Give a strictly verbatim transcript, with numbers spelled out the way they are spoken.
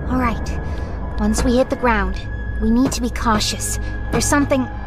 Alright. Once we hit the ground, we need to be cautious. There's something